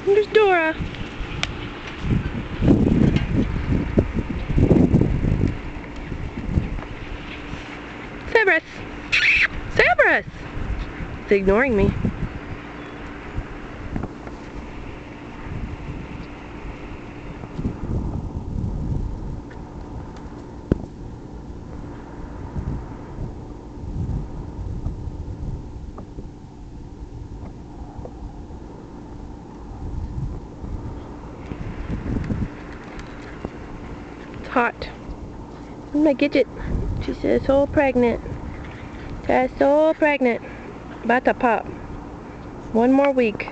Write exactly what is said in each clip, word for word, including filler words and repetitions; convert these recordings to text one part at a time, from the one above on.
There's Dora. Cerberus! Cerberus! It's ignoring me. It's hot. I'm gonna get it. She says so pregnant. Says so pregnant. About to pop. One more week.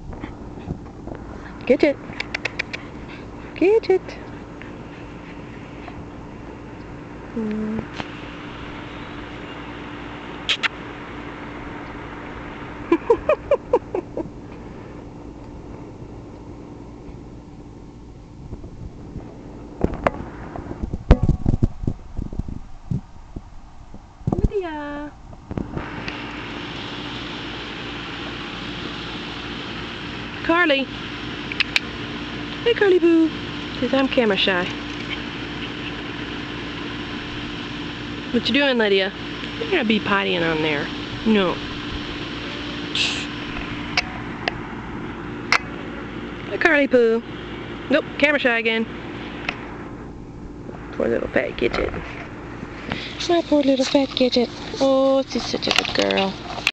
Get it. Get it. Hmm. Lydia. Carly. Hey, Carly Boo. Says I'm camera shy. What you doing, Lydia? You're gonna be pottying on there. No. Hey, Carly Boo. Nope, camera shy again. Poor little fat Gidget. My poor little fat Gidget. Oh, she's such a good girl.